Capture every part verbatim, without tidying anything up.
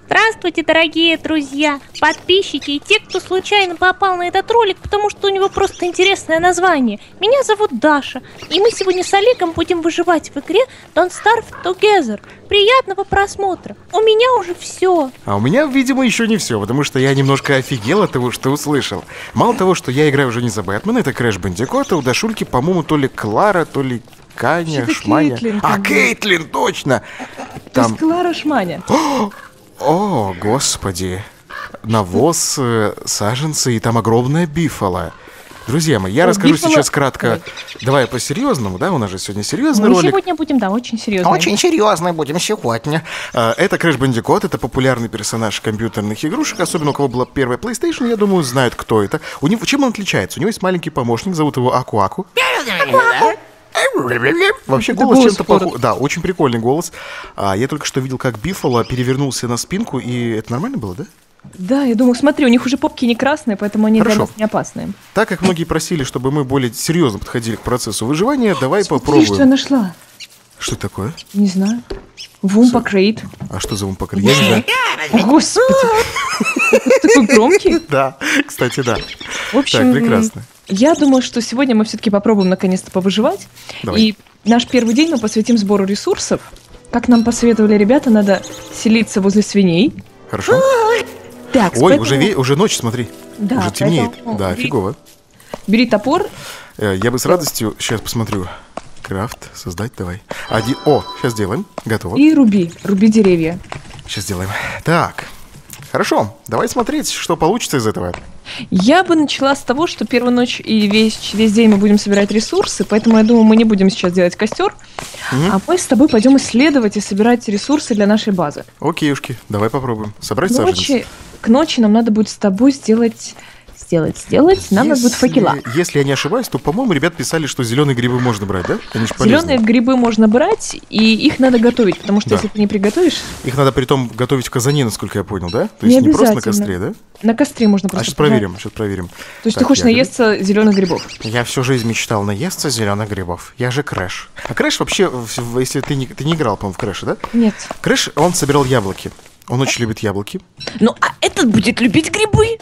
Здравствуйте, дорогие друзья, подписчики и те, кто случайно попал на этот ролик, потому что у него просто интересное название. Меня зовут Даша, и мы сегодня с Олегом будем выживать в игре Don't Starve Together. Приятного просмотра. У меня уже все. А у меня, видимо, еще не все, потому что я немножко офигел от того, что услышал. Мало того, что я играю уже не за Бэтмена, это Crash Bandicoot, а у Дашульки, по-моему, то ли Клара, то ли Каня, Что-то Шманя. Кейтлин, а, там Кейтлин, точно! То есть Клара Шманя. О, господи. Навоз, э, саженцы и там огромная бифола. Друзья мои, я О, расскажу бифола- сейчас кратко. Давай. Давай по-серьезному, да? У нас же сегодня серьезный Мы ролик. сегодня будем, да, очень серьезно. Очень серьезно будем сегодня. А, Это Crash Bandicoot, это популярный персонаж компьютерных игрушек. Особенно у кого была первая PlayStation, я думаю, знают, кто это. У него, чем он отличается? У него есть маленький помощник, зовут его Аку-Аку. Вообще Это голос голос чем-то Форд. похож. Да, очень прикольный голос. А, я только что видел, как Биффало перевернулся на спинку, и это нормально было, да? Да, я думаю, смотри, у них уже попки не красные, поэтому они Хорошо. для нас не опасные. Так как многие просили, чтобы мы более серьезно подходили к процессу выживания, давай Смотри, попробуем. что я нашла. Что это такое? Не знаю. Вумпа Крейт. А что за вумпокрей? Я не знаю. Господи. Ты такой громкий. Да, кстати, да. В общем, Так, прекрасно. я думаю, что сегодня мы все-таки попробуем наконец-то повыживать. Давай. И наш первый день мы посвятим сбору ресурсов. Как нам посоветовали ребята, надо селиться возле свиней. Хорошо. Так, Ой, поэтому уже, ве- уже ночь, смотри. Да, Уже темнеет. поэтому Да, бери- фигово. бери топор. Э, Я бы с радостью... Сейчас посмотрю. Крафт, создать, давай. Один... О, сейчас сделаем. Готово. И руби, руби деревья. Сейчас сделаем. Так. Хорошо. Давай смотреть, что получится из этого. Я бы начала с того, что первую ночь и весь, весь день мы будем собирать ресурсы, поэтому я думаю, мы не будем сейчас делать костер, Мгм. а мы с тобой пойдем исследовать и собирать ресурсы для нашей базы. Окейушки, давай попробуем. Собрать К саженцы. ночи, к ночи нам надо будет с тобой сделать, сделать, сделать, нам надо будет Если- факела. Если я не ошибаюсь, то, по-моему, ребят писали, что зеленые грибы можно брать, да? Они же полезные. Зеленые грибы можно брать, и их надо готовить, потому что Да. если ты не приготовишь, Их надо при том готовить в казане, насколько я понял, да? То Не есть не просто на обязательно. костре, да? на костре можно А просто... сейчас пожарить. проверим, сейчас проверим. То есть Так, ты хочешь ягоды. наесться зеленых грибов. Я всю жизнь мечтал наесться зеленых грибов. Я же Крэш. А Крэш вообще, в- в- если ты не, ты не играл, по-моему, в Крэша, да? Нет. Крэш, он собирал яблоки. Он очень любит яблоки. Ну, а этот будет любить грибы.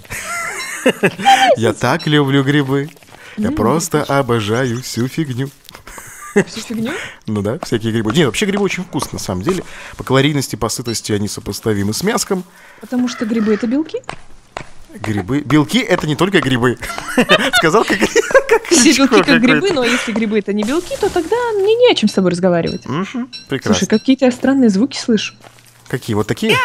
Я так люблю грибы. Я просто обожаю всю фигню. Всю фигню. Ну да, всякие грибы. Нет, вообще грибы очень вкусные, на самом деле. По калорийности, по сытости они сопоставимы с мяском. Потому что грибы это белки. Грибы. Белки — это не только грибы. Сказал, как... Все белки как какой-то. грибы, но если грибы это не белки, то тогда мне не о чем с тобой разговаривать. Мгм, Слушай, прекрасно. какие-то странные звуки слышу. Какие? Вот такие?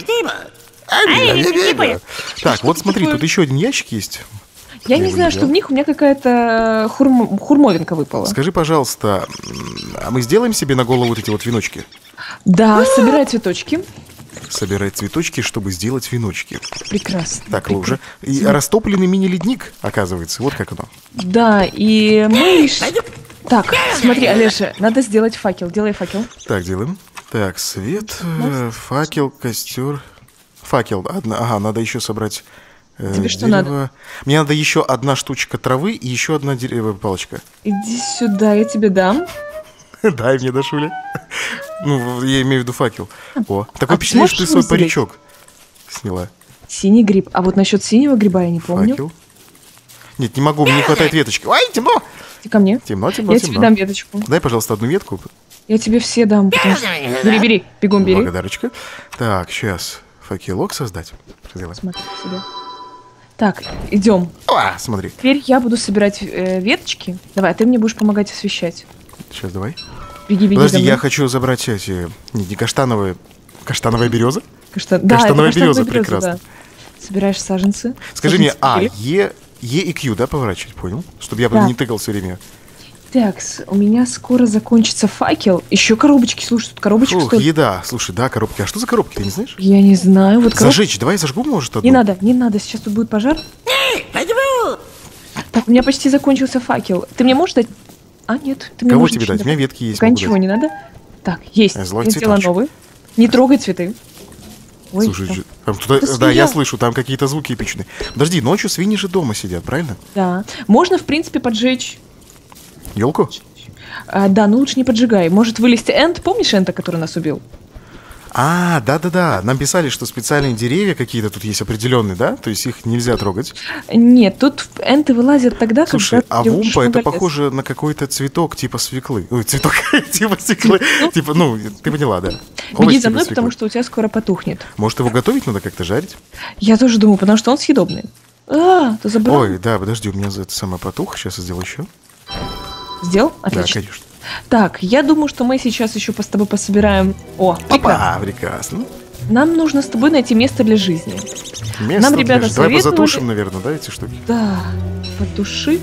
Ай, Так, вот смотри, такое? тут еще один ящик есть. Я Я не его знаю, не что взял. в них у меня какая-то хурм- хурмовинка выпала. Скажи, пожалуйста, м, а мы сделаем себе на голову вот эти вот веночки? Да, собирай цветочки. Собирать цветочки, чтобы сделать веночки. Прекрасно. Так, прекрасно. лужа. И растопленный мини-ледник, оказывается. Вот как оно. Да, и мы... реш- Так, смотри, Олеша, надо сделать факел. Делай факел. Так, делаем. Так, свет, э, факел, костер. Факел, одна. Ага, надо еще собрать э, Тебе что дерево. Мне надо еще одна штучка травы и еще одна деревовая палочка. Иди сюда, я тебе дам. Дай мне, Дашуля. Ну, я имею в виду факел. О, такое А ты впечатление, что ты можешь свой выделить? паричок сняла. Синий гриб. А вот насчет синего гриба я не помню. Факел. Нет, не могу, мне не хватает веточки. Ой, темно! Ты ко мне. Темно, темно, Я темно. тебе дам веточку. Дай, пожалуйста, одну ветку. Я тебе все дам. потому что- Бери, бери, бегом бери. Благодарочка. Так, сейчас факелок создать. Что делать? Смотри сюда. Так, идем. А, смотри. Теперь я буду собирать э, веточки. Давай, а ты мне будешь помогать освещать. Сейчас давай. Беги, беги. Подожди, за мной. я хочу забрать эти... Не, не каштановые... Каштановая береза? Кашта- Да, это Каштановая каштановая береза, береза, прекрасно. да. Собираешь саженцы. Скажи мне, Саженцы А, бери. Е, Е и Q, да, поворачивать, понял? Чтобы я Да. не тыкал все время. Так, с- у меня скоро закончится факел. Еще коробочки, слушай, тут коробочек Фух, что ли? еда. Слушай, да, коробки. А что за коробки, ты не знаешь? Я не знаю. Вот короб- Зажечь, давай зажгу, может, одну? Не надо, не надо, сейчас тут будет пожар. Так, у меня почти закончился факел. Ты мне можешь дать? А, нет, ты мне Кого можешь тебе ничего дать? не У меня ветки есть. Пока могу ничего дать. не надо. Так, есть. Э, злой Я сделала цветочек. новый. Не трогай цветы. Ой, Слушай, что? же- там кто-то- Это да, я свинья. слышу, там какие-то звуки эпичные. Подожди, ночью свиньи же дома сидят, правильно? Да. Можно, в принципе, поджечь. Елку? А, да, но лучше не поджигай. Может вылезти Энд. Помнишь Энта, который нас убил? А, да-да-да, нам писали, что специальные деревья какие-то тут есть определенные, да? То есть их нельзя трогать. Нет, тут энты вылазят тогда, Слушай, когда... а ты уходишь вумпа это много лет. похоже на какой-то цветок типа свеклы. Ой, цветок типа свеклы. Типа, ну, ты поняла, да. Беги Овощ за типа мной, свеклы. потому что у тебя скоро потухнет. Может, его готовить надо как-то, жарить? Я тоже думаю, потому что он съедобный. А, ты забрал? Ой, да, подожди, у меня за это самое потух. Сейчас я сделаю еще. Сделал? Да, Отлично. конечно. Так, я думаю, что мы сейчас еще с тобой пособираем... О, прекрасно. Опа, прекрасно. Нам нужно с тобой найти место для жизни. Место Нам ребята для жи- Давай советовали- позатушим, наверное, да, эти штуки? Да, потуши.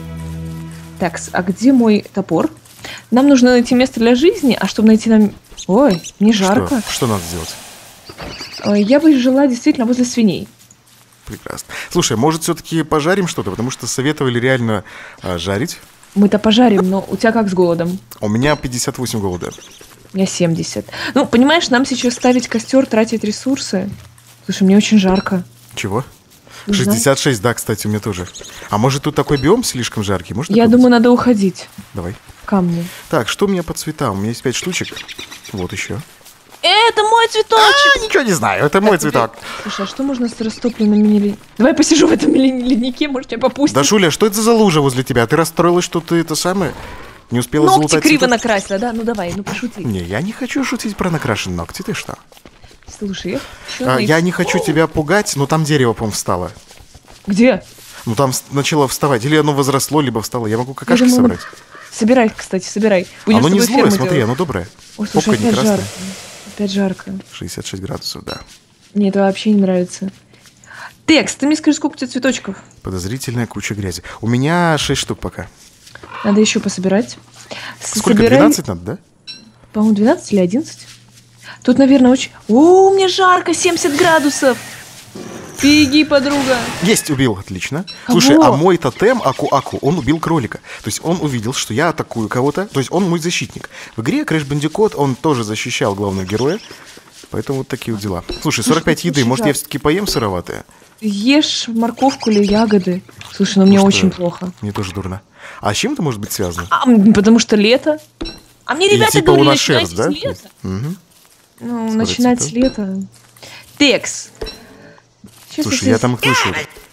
Так, с- а где мой топор? Нам нужно найти место для жизни, а чтобы найти нам... Ой, мне жарко. Что? Что надо сделать? Ой, я бы жила действительно возле свиней. Прекрасно. Слушай, может, все-таки пожарим что-то? Потому что советовали реально а, жарить. Мы-то пожарим, но у тебя как с голодом? У меня пятьдесят восемь голода. У меня семьдесят. Ну, понимаешь, нам сейчас ставить костер, тратить ресурсы. Слушай, мне очень жарко. Чего? Не знаю. шестьдесят шесть, да, кстати, у меня тоже. А может, тут такой биом слишком жаркий? Может, Я такой думаю, быть? надо уходить. Давай. Камни. Так, что у меня по цветам? У меня есть пять штучек. Вот еще. Это мой цветочек! А, ничего не знаю, это мой цветок. Слушай, а что можно с растопленными лед... Давай посижу в этом лед- леднике, может, меня попустит. Да, Шуля, что это за лужа возле тебя? Ты расстроилась, что ты это самое? Не успела Ногти залутать криво цветок? накрасила, да? Ну давай, ну пошути. Не, я не хочу шутить про накрашенные ногти, ты что? Слушай, я... хочу А, найти- я не хочу тебя пугать, но там дерево, по-моему, встало. Где? Ну там с- начало вставать. Или оно возросло, либо встало. Я могу какашки Я думала, собрать. Собирай, кстати, собирай. Будем Оно с не тобой злое, ферму смотри, делать. оно доброе. Ой, слушай, Попка не опять красная. жарко. Опять жарко. шестьдесят шесть градусов, да. Мне это вообще не нравится. Текст, ты мне скажи, сколько у тебя цветочков? Подозрительная куча грязи. У меня шесть штук пока. Надо еще пособирать. С- Сколько, собирай- двенадцать надо, да? По-моему, двенадцать или одиннадцать. Тут, наверное, очень... О, мне жарко, семьдесят градусов. Беги, подруга. Есть, убил, отлично. Кого? Слушай, а мой тотем, Аку-Аку, он убил кролика. То есть он увидел, что я атакую кого-то. То есть он мой защитник. В игре Crash Bandicoot он тоже защищал главного героя. Поэтому вот такие вот дела. Слушай, сорок пять Слушай, еды, очень может я жалко. все-таки поем сыроватое? Ешь морковку или ягоды. Слушай, ну мне Потому что очень плохо. Мне тоже дурно. А с чем это может быть связано? А, м, потому что лето. А мне И ребята типа у говорили, нас шерсть, начинайте да? с лета. Мгм. Ну, Скоро начинать цветет. с лета. Текс. Сейчас Слушай, я там их слышу.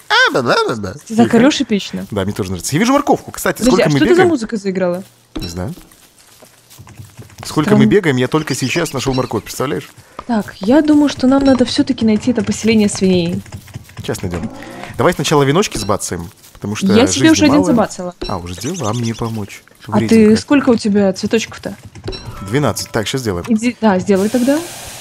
Так орешь эпично. Да, мне тоже нравится. Я вижу морковку. Кстати, Подожди, сколько а мы что это за бегаем? музыка заиграла? Не знаю. Сколько Странно. мы бегаем, я только сейчас нашел морковь, представляешь? Так, я думаю, что нам надо все-таки найти это поселение свиней. Сейчас найдем. Давай сначала веночки сбацаем, потому что Я себе жизни уже один мало. забацала. А, уже сделала, а мне помочь. А ты Вредненько. сколько у тебя цветочков-то? двенадцать. Так, сейчас сделаем. Иди, да, сделай тогда.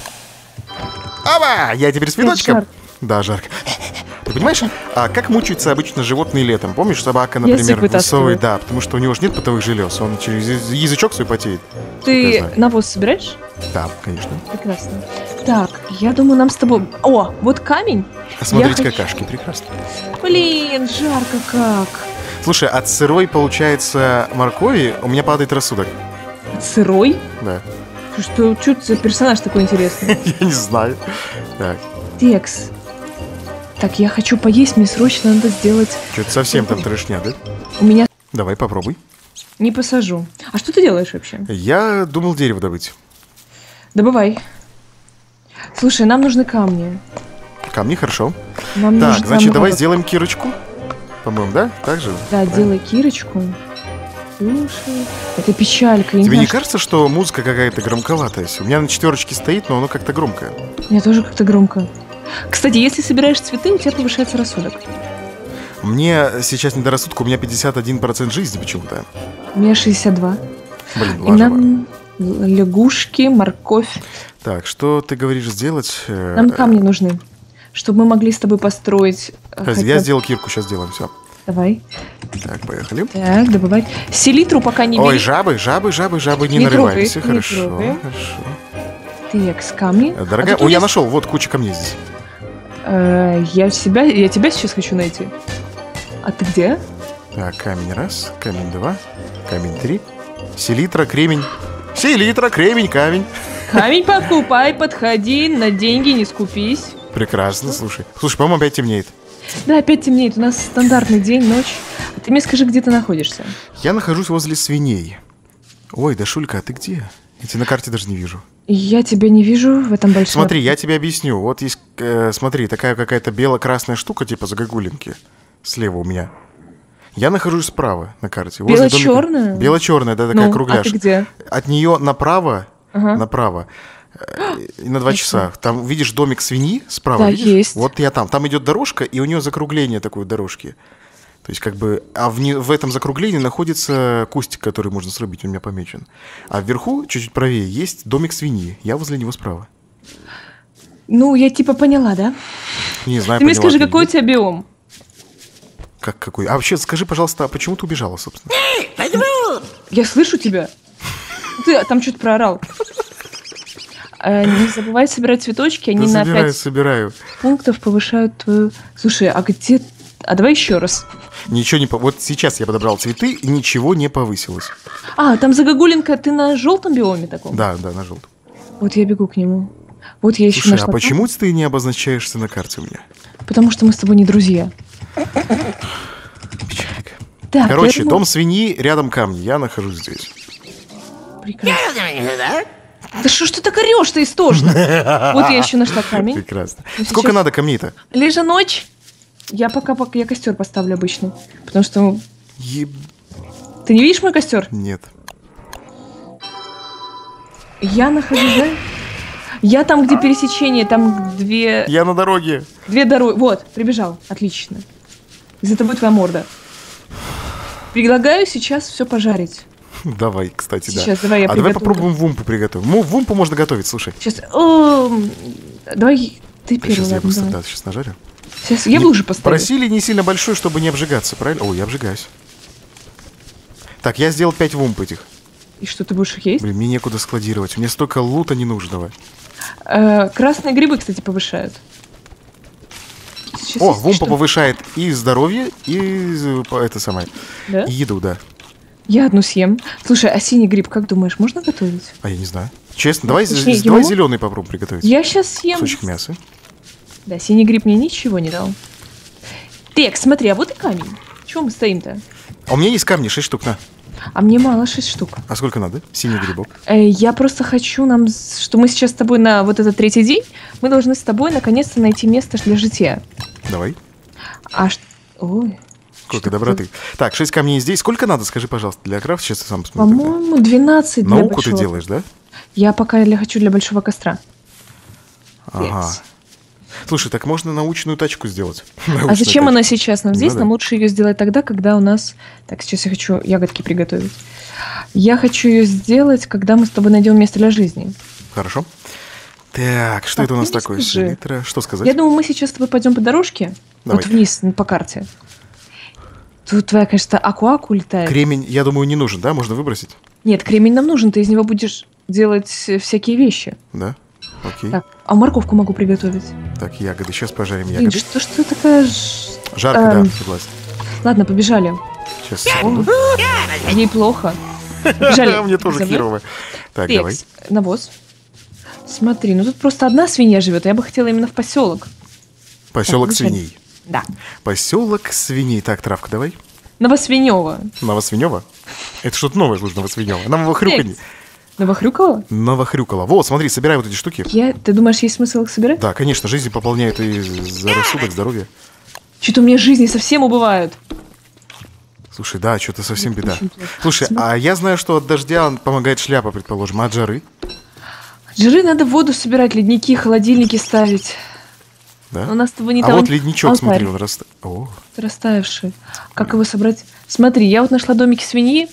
Ава! Я теперь с веночком. жарко. Да, жарко. Ты понимаешь, а как мучаются обычно животные летом? Помнишь, собака, Язык например, вытаскивает. высовывает, да, потому что у него же нет потовых желез, он через яз- язычок свой потеет. я Ты знаю. навоз собираешь? Да, конечно. Прекрасно. Так, я думаю, нам с тобой... О, вот камень. Осмотреть Я хочу- какашки, прекрасно. Блин, жарко как. Слушай, от сырой, получается, моркови у меня падает рассудок. Сырой? Да. Что, что это за персонаж такой интересный? Я не знаю. Так, Текс. Так, я хочу поесть, мне срочно надо сделать... что-то совсем там трешня, да? У меня Давай, попробуй. не посажу. А что ты делаешь вообще? Я думал дерево добыть. Добывай. Слушай, нам нужны камни. Камни, хорошо. Нам Так, нужно значит, давай много- сделаем кирочку. По-моему, да? Так же? Да, делай кирочку. Слушай, это печалька. я Тебе не знаю, кажется, что музыка какая-то громковатая? У меня на четверочке стоит, но оно как-то громкое. что- Мне тоже как-то громко. Кстати, если собираешь цветы, у тебя повышается рассудок. Мне сейчас не до рассудка, у меня пятьдесят один процент жизни почему-то. У меня шестьдесят два. Блин, И лажево. нам л- лягушки, морковь. Так, что ты говоришь сделать? Э, Нам камни нужны, чтобы мы могли с тобой построить. э, э, хотя- Я сделал кирку, сейчас сделаем, все. Давай. Так, поехали. Так, добывать. Селитру пока не Ой, бери. жабы, жабы, жабы, жабы, не, Не нарываемся. трогай, не Хорошо, трогай. хорошо. Так, с камни. Э, Дорогая, А тут ой, я есть- нашел, вот куча камней здесь. Э, я себя, я тебя сейчас хочу найти. А ты где? Так, камень раз, камень два, камень три. Селитра, кремень. Селитра, кремень, камень. Камень покупай, подходи, на деньги не скупись. Прекрасно, слушай. Слушай, по-моему, опять темнеет. Да, опять темнеет, у нас стандартный день, ночь. А ты мне скажи, где ты находишься? Я нахожусь возле свиней. Ой, да Шулька, а ты где? Я тебя на карте даже не вижу. Я тебя не вижу в этом большом... Смотри, я тебе объясню. Вот есть, э, смотри, такая какая-то бело-красная штука, типа загогулинки. Слева у меня. Я нахожусь справа на карте. возле домика. Бело-черная? Бело-черная, да, такая Ну, кругляш. а ты где? От нее направо, Ага. направо, э, на два часа. Там видишь домик свиньи справа, Да, видишь? есть. Вот я там. Там идет дорожка, и у нее закругление такой дорожки. То есть как бы, а в, не- в этом закруглении находится кустик, который можно срубить, он у меня помечен. А вверху, чуть-чуть правее, есть домик свиньи. Я возле него справа. Ну, я типа поняла, да? Не знаю, Ты мне поняла скажи, ты какой у или нет. тебя биом? Как какой? А вообще, скажи, пожалуйста, а почему ты убежала, собственно? Я слышу тебя. Ты там что-то проорал. Э, Не забывай собирать цветочки, они Да на собираю, пять собираю. пунктов повышают твою... Слушай, а где... А давай еще раз. Ничего не... по- Вот сейчас я подобрал цветы, и ничего не повысилось. А, там загогулинка, ты на желтом биоме таком? Да, да, на желтом. Вот я бегу к нему. Вот я еще Слушай, нашла. а почему ты не обозначаешься на карте у меня? Потому что мы с тобой не друзья. Печалька. Так, Короче, я думала- дом свиньи, рядом камни. Я нахожусь здесь. Прекрасно. Да что ж ты так орешь-то истошно? Вот я еще нашла камень. Прекрасно. Ну, Сколько сейчас- надо камней-то? Лежа ночь. Я пока, пока я костер поставлю обычный. Потому что... Еб... Ты не видишь мой костер? Нет. Я нахожусь, да? Я там, где пересечение, там две, Я на дороге. две дороги. Вот, прибежал. Отлично. За тобой твоя морда. Предлагаю сейчас все пожарить. Давай, кстати, да. Сейчас, давай я А давай приготовлю. попробуем вумпу приготовить. Ну, вумпу можно готовить, слушай. Сейчас. Эм, Давай ты первый, Сейчас я ладно, быстро, давай. да, сейчас нажарю. Сейчас я Не- бы уже поставил. Просили не сильно большой, чтобы не обжигаться, правильно? Ой, я обжигаюсь. Так, я сделал пять вумп этих. И что, ты будешь их есть? Блин, мне некуда складировать. Мне столько лута ненужного. Э, красные грибы, кстати, повышают. Сейчас О, есть вумпа что? повышает и здоровье, и э, по- это самое. Да? И еду, да. Я одну съем. Слушай, а синий гриб, как думаешь, можно готовить? А я не знаю. Честно, давай, Точнее, з- давай его- зеленый попробуем приготовить. Я сейчас съем. Кусочек мяса. Да, синий гриб мне ничего не дал. Так, смотри, а вот и камень. Чего мы стоим-то? А у меня есть камни, шесть штук, на. А мне мало, шесть штук. А сколько надо? Синий грибок. Э, я просто хочу нам, с- что мы сейчас с тобой на вот этот третий день, мы должны с тобой наконец-то найти место для жития. Давай. А что... Ой. Сколько Что-то доброты. Так, шесть камней здесь. Сколько надо, скажи, пожалуйста, для крафта? Сейчас я сам посмотрю. тогда. По-моему, двенадцать для Науку ты большого. делаешь, да? Я пока для- хочу для большого костра. Ага. Yes. Слушай, так можно научную тачку сделать. А Научную зачем тачку. она сейчас нам здесь? Ну да. Нам лучше ее сделать тогда, когда у нас... Так, сейчас я хочу ягодки приготовить. Я хочу ее сделать, когда мы с тобой найдем место для жизни. Хорошо. Так, что Так, это у нас ты мне такое? скажи. Селитра. Что сказать? Я думаю, мы сейчас с тобой пойдем по дорожке. Давай. Вот вниз, н- по карте. Тут твоя, конечно, аку-аку летает. Кремень, я думаю, не нужен, да? Можно выбросить? Нет, кремень нам нужен, ты из него будешь делать э, всякие вещи. Да? Окей. Так, а морковку могу приготовить. Так, ягоды. Сейчас пожарим Блин, ягоды. что ж ты такая... ж- Жарко, эм, да, согласен. Ладно, побежали. Сейчас, секунду. Ей плохо. Побежали. Мне тоже За мной. херово. Так, Текс, давай. навоз. Смотри, ну тут просто одна свинья живет, а я бы хотела именно в поселок. Поселок Так, побежали. свиней. Да. Поселок свиней. Так, травка, давай. Новосвинева. Новосвинева? Это что-то новое слушай, Новосвинева. Новохрюканье. Текс. Новохрюкова? Новохрюкала. Вот, смотри, собирай вот эти штуки. Я... Ты думаешь, есть смысл их собирать? Да, конечно, жизнь пополняет и за рассудок, здоровье. Что-то у меня жизни совсем убывают. Слушай, да, что-то совсем беда. очень плохо. Слушай, а я знаю, что от дождя помогает шляпа, предположим, а от жары? Жиры надо в воду собирать, ледники, холодильники ставить. Да? У нас с тобой не а того- вот ледничок, алтарь смотри, он раста... О, растаявший. Как его собрать? Смотри, я вот нашла домики свиньи.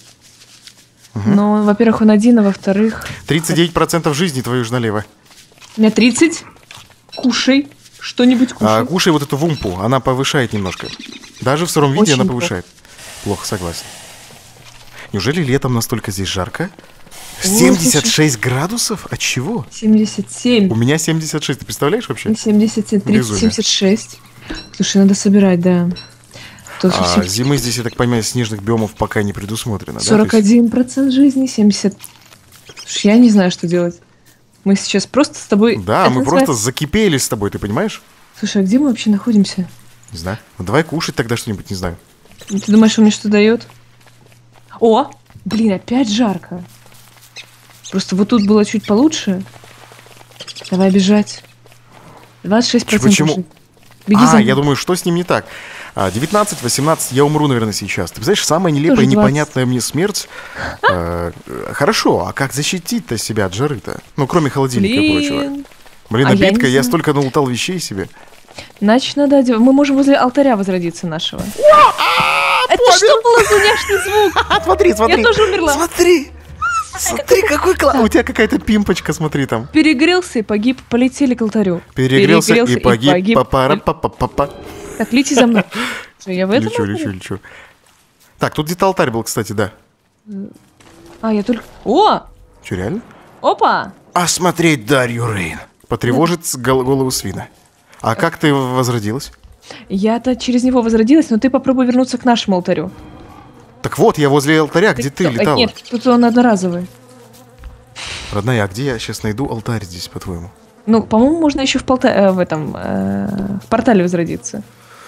Но, во-первых, он один, а во-вторых... тридцать девять процентов жизни твою же налево. У меня тридцать. Кушай. Что-нибудь кушай. А кушай вот эту вумпу, она повышает немножко. Даже в сыром виде Очень она плохо. повышает. Плохо, согласен. Неужели летом настолько здесь жарко? О, семьдесят шесть градусов? От чего? семьдесят семь. У меня семьдесят шесть, ты представляешь вообще? семьдесят семь, тридцать, Безумие. семьдесят шесть. Слушай, надо собирать, да. Тут А совсем- зимы здесь, я так понимаю, снежных биомов пока не предусмотрено, да? сорок То есть- один процент жизни, семьдесят. Слушай, я не знаю, что делать. Мы сейчас просто с тобой... Да, Это мы называется- просто закипели с тобой, ты понимаешь? Слушай, а где мы вообще находимся? Не знаю. Ну давай кушать тогда что-нибудь, не знаю. Ты думаешь, он мне что дает? О! Блин, опять жарко. Просто вот тут было чуть получше. Давай бежать. двадцать шесть процентов. Почему? жизни. Беги А, за мной. я думаю, что с ним не так? А, девятнадцать, восемнадцать, я умру, наверное, сейчас. Ты знаешь, самая нелепая, Тоже двадцать. непонятная мне смерть. э, Хорошо, а как защитить-то себя от жары-то? Ну, кроме холодильника и прочего. Блин. Блин, А я обидка, не я знаю. столько налутал вещей себе. Значит, надо одевать. Мы можем возле алтаря возродиться нашего. Это что было за няшный звук? А, смотри, смотри. Я тоже умерла. Смотри. Смотри, какой класс. У тебя какая-то пимпочка, смотри там. Перегрелся и погиб. Полетели к алтарю. Перегрелся и погиб. Па-пара-па-па-па. Так, лети за мной. Что, я в этом Лечу, алтаре? лечу, лечу. Так, тут где-то алтарь был, кстати, да. А, я только... О! Че, реально? Опа! Осмотреть Дарью Рейн. Потревожит с гол- голову свина. А как ты возродилась? Я-то через него возродилась, но ты попробуй вернуться к нашему алтарю. Так вот, я возле алтаря, где ты кто? летала. Нет, тут он одноразовый. Родная, а где я сейчас найду алтарь здесь, по-твоему? Ну, по-моему, можно еще в, полта... э, в этом э, в портале возродиться.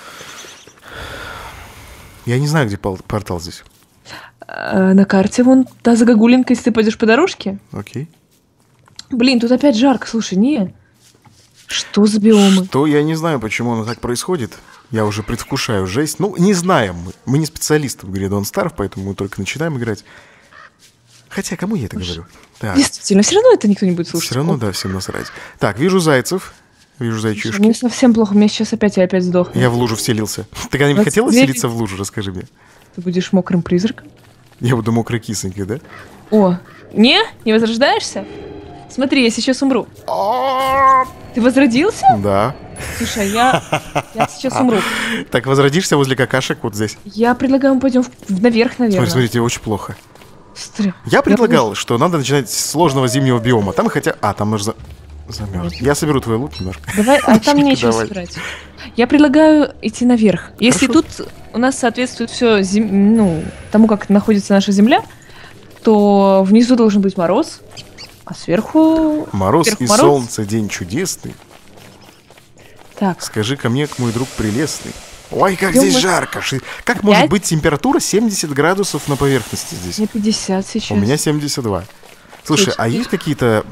Я не знаю, где пол- портал здесь. Э, на карте вон та загогулинка, если ты пойдешь по дорожке. Окей. Блин, тут опять жарко, слушай, не. Что за биомы? То я не знаю, почему оно так происходит. Я уже предвкушаю жесть. Ну, не знаем мы. Мы не специалисты в игре Don't Starve, поэтому мы только начинаем играть. Хотя, кому я это говорю? Так, Действительно, все равно это никто не будет слушать. все равно, да, всем насрать. Так, вижу зайцев. Вижу Слушай, зайчишки. мне совсем плохо, мне сейчас опять я опять сдохну. Я в лужу вселился. Ты когда-нибудь двадцать хотела две вселиться в лужу? Расскажи мне. Ты будешь мокрым призраком? Я буду мокрой кисонькой, да? О, не? Не возрождаешься? Смотри, я сейчас умру. Ты возродился? Да. Слушай, я, я сейчас умру. Так, возродишься возле какашек вот здесь. Я предлагаю, мы пойдем в- в- наверх, наверное. Смотри, смотри, тебе очень плохо. Смотри. Я предлагал, что надо начинать с сложного зимнего биома. Там хотя... А, там нужно замерз. Я соберу твой лут немножко. Давай, а там нечего Давай. собирать. Я предлагаю идти наверх. Если Хорошо. тут у нас соответствует все ну, тому, как находится наша земля, то внизу должен быть мороз, а сверху... Мороз Вверх и мороз. солнце, день чудесный. Так, Скажи ко мне, мой друг прелестный. Ой, как Идём здесь мы- жарко. Ши- Как может Опять? быть температура семьдесят градусов на поверхности здесь? мне пятьдесят сейчас. У меня семьдесят два. Слушай, Слушай, а есть какие-то...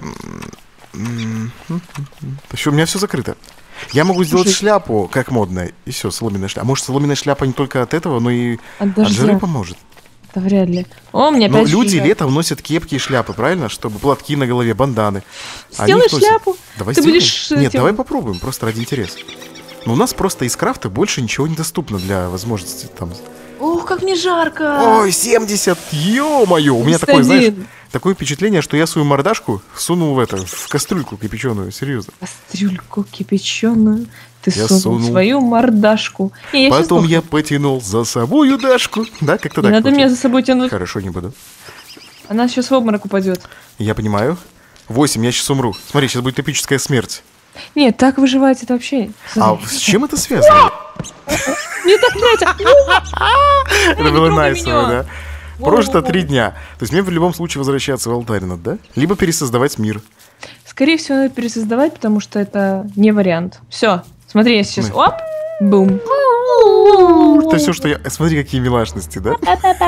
Еще у меня все закрыто. Я могу сделать Слушай. шляпу, как модная, и все, соломенная шляпа. А может, соломенная шляпа не только от этого, но и От от дождя. жары поможет? Да вряд ли. О, мне Но опять люди жарко. летом носят кепки и шляпы, правильно? Чтобы платки на голове, банданы. Они Сделай их носят. шляпу. Давай Ты сделаем. будешь Нет, этим- давай попробуем, просто ради интереса. Но у нас просто из крафта больше ничего не доступно для возможности там. Ох, как мне жарко. Ой, семьдесят! Ё-моё! У меня Плюс такое, знаешь, один. такое впечатление, что я свою мордашку сунул в это, в кастрюльку кипяченую, серьезно. Кастрюльку кипяченую. Ты Я сунул, сунул. свою мордашку. Не, я щас Потом сдохну. я потянул за собою Дашку. Да, как-то Не так. надо меня получается. за собой тянуть. Хорошо, не буду. Она сейчас в обморок упадет. Я понимаю. Восемь, я сейчас умру. Смотри, сейчас будет эпическая смерть. Нет, так выживать это вообще... А с чем это связано? Не так, блядь! Это не было трогай найсово, меня. да? Прожито три дня. То есть мне в любом случае возвращаться в алтарь надо, да? Либо пересоздавать мир. Скорее всего, надо пересоздавать, потому что это не вариант. Все, смотри, я сейчас... Ну. Оп! Бум. Это все, что я... Смотри, какие милашности, да?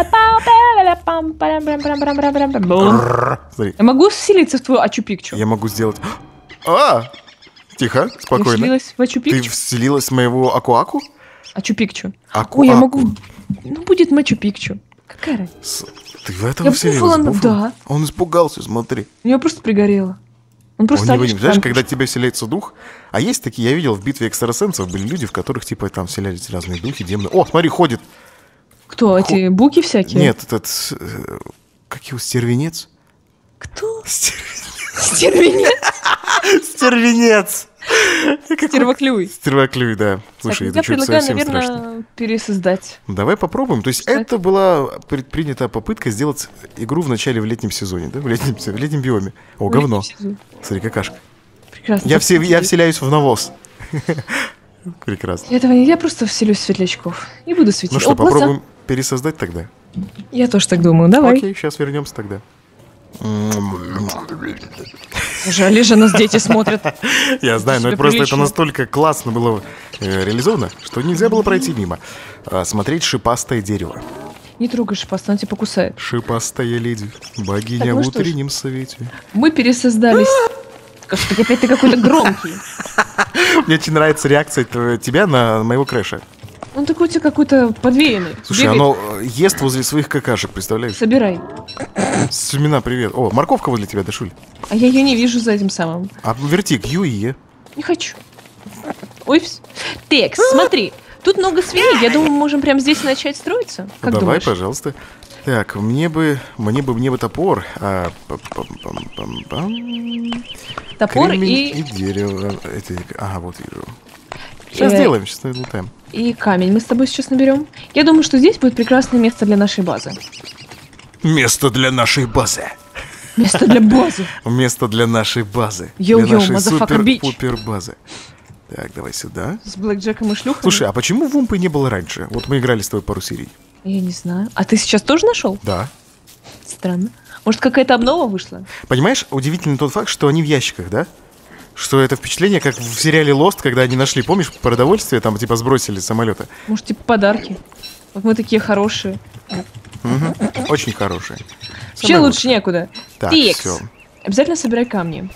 Смотри, Я могу вселиться в твою Ачу-Пикчу? я могу сделать... А! Тихо, Я спокойно. вселилась в Ты Ачу-Пикчу? вселилась в моего Акуаку? Ачу-Пикчу. Аку Ой, я могу... Ну, будет Мачу-Пикчу. Какая разница? С- Ты в этого Я вселилась? буфала, в Буффало? да. Он испугался, смотри. У него просто пригорело. Он Он просто... не Алишка вынес. Знаешь, там- когда тебе вселяется дух, а есть такие, я видел в битве экстрасенсов, были люди, в которых типа там вселялись разные духи, демоны. О, смотри, ходит. Кто, эти буки всякие? Нет, этот, э, как его, стервенец? Кто? Стервенец. Стервенец. Стервенец. Стервоклюй. Стервоклюй, да. Слушай, Так, это я что-то предлагаю, совсем наверное, страшно. пересоздать. Давай попробуем. То есть Кстати. это была предпринята попытка сделать игру в начале в летнем сезоне, да? В летнем, в летнем биоме. О, говно. Смотри, какашка. Прекрасно. Я, все, я вселяюсь в навоз. Прекрасно. Я этого не... Я просто вселюсь в светлячков. И буду светить. Ну что, О, глаза. попробуем пересоздать тогда? Я тоже так думаю. Давай. Окей, сейчас вернемся тогда. Жаль, же нас дети смотрят. Я знаю, но себе это просто это прилично. настолько классно было э, реализовано, что нельзя было пройти мимо. А, смотреть шипастое дерево. Не трогай шипастую, она тебя покусает. Шипастая леди, богиня Так, ну в что ж. утреннем свете. Мы пересоздались Господи, опять ты какой-то громкий. Мне очень нравится реакция тв- тебя на моего крэша. Он такой у тебя какой-то подвеянный. Слушай, Бегает. оно э, ест возле своих какашек, представляешь? Собирай. Семена, привет. О, морковка возле тебя, Дашуль. А я ее не вижу за этим самым. А верти Q и Е. Не хочу. Ой, вс- Текс, смотри. Тут много свиней. Я думаю, мы можем прямо здесь начать строиться. Как Давай, думаешь? пожалуйста. Так, мне бы, мне бы, мне бы топор. А, пам-пам-пам-пам. Топор Кремень и, и дерево. Это, ага, вот вижу. Сейчас Э, сделаем, сейчас лутаем. и камень мы с тобой сейчас наберем. Я думаю, что здесь будет прекрасное место для нашей базы. Место для нашей базы. Место для базы. Место для нашей базы. Йоу-йоу, для нашей motherfucker bitch. супер-пупер базы. Так, давай сюда. С блэкджеком и шлюхами. Слушай, а почему Вумпы не было раньше? Вот мы играли с тобой пару серий. Я не знаю. А ты сейчас тоже нашел? Да. Странно. Может, какая-то обнова вышла? Понимаешь, удивительный тот факт, что они в ящиках, да? Что это впечатление, как в сериале Lost, когда они нашли, помнишь, продовольствие, там типа сбросили с самолета. Может, типа подарки? Вот мы такие хорошие. Мгм. Очень хорошие. Вообще Самое лучше некуда. Так, Текс. всё. Обязательно собирай камни.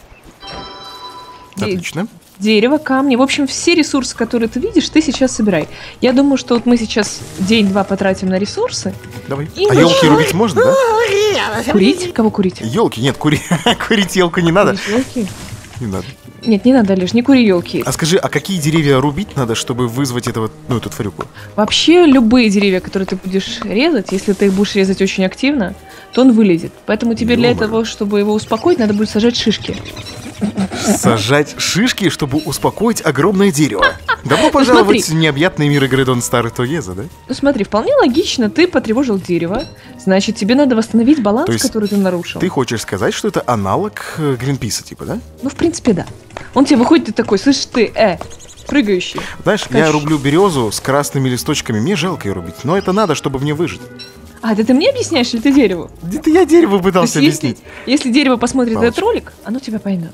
Де- Отлично. Дерево, камни. В общем, все ресурсы, которые ты видишь, ты сейчас собирай. Я думаю, что вот мы сейчас день-два потратим на ресурсы. Давай. И А елки начинаем. рубить можно, да? Курить? Кого курить? Елки, нет, кури... курить елку не надо. Курить елки? Не надо. Нет, не надо, Леш, не кури елки. А скажи, а какие деревья рубить надо, чтобы вызвать этого, ну, эту тварюку? Вообще, любые деревья, которые ты будешь резать, если ты их будешь резать очень активно, то он вылезет. Поэтому тебе для Ё-моё. того, чтобы его успокоить, надо будет сажать шишки. Сажать шишки, чтобы успокоить огромное дерево. Добро пожаловать в смотри. необъятный мир игры Don't Starve Together, да? Ну смотри, вполне логично, ты потревожил дерево, значит, тебе надо восстановить баланс, То есть который ты нарушил. Ты хочешь сказать, что это аналог э, Гринписа, типа, да? Ну, в принципе, да. Он тебе выходит, ты такой, слышишь, ты, э, прыгающий. Знаешь, я Конечно. рублю березу с красными листочками, мне жалко ее рубить, но это надо, чтобы мне выжить. А, это ты мне объясняешь или ты дереву? Это я дерево То пытался есть, если, объяснить. если дерево посмотрит Палыч. этот ролик, оно тебя поймет.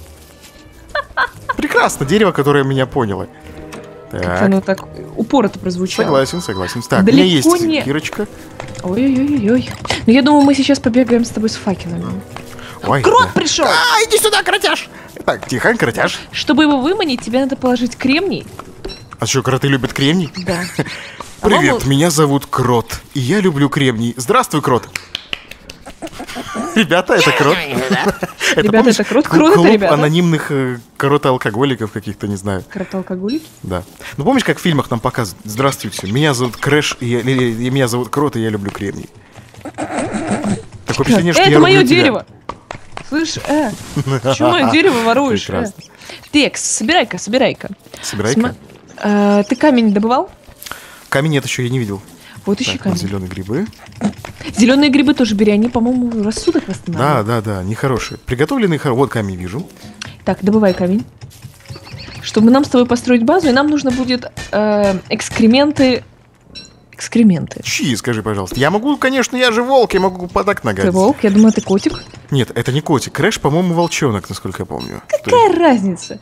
Прекрасно, дерево, которое меня поняло. Как Так, оно так упорото прозвучало. согласен, согласен. Так, у меня Далеко есть не- кирочка. Ой-ой-ой-ой. Ну, я думаю, мы сейчас побегаем с тобой с факелами. Ой, Крот да. пришел! А, иди сюда, кротяж! Так, тихо, кротяж. Чтобы его выманить, тебе надо положить кремний. А что, кроты любят кремний? Да. Привет, По-моему- меня зовут Крот, и я люблю кремний. Здравствуй, Крот. Ребята, это Крот. Ребята, помнишь, это Крот? клуб Крот это ребята? анонимных э, крот-алкоголиков каких-то, не знаю. Крот-алкоголики? Да. Ну помнишь, как в фильмах нам показывают? Здравствуйте, меня зовут Крэш, и, я, и- и меня зовут Крот, и я люблю кремний. Такое впечатление, что Э, я это мое люблю тебя. дерево! Слышь, э, почему мое дерево воруешь? э? Прекрасно. Текс, собирай-ка, собирай-ка. Собирай-ка. Сма- э, Ты камень добывал? Камень нет, еще я не видел. Вот ищи Так, вот камень. зеленые грибы. Зеленые грибы тоже бери, они, по-моему, рассудок Да, восстанавливают. да, да, нехорошие. Приготовленные хоро... Вот камень вижу. Так, добывай камень. Чтобы нам с тобой построить базу, и нам нужно будет э, экскременты... Экскременты. Чьи, скажи, пожалуйста. Я могу, конечно, я же волк, я могу подак Ты нагадить. волк? Я думала, ты котик. Нет, это не котик. Крэш, по-моему, волчонок, насколько я помню. Какая разница?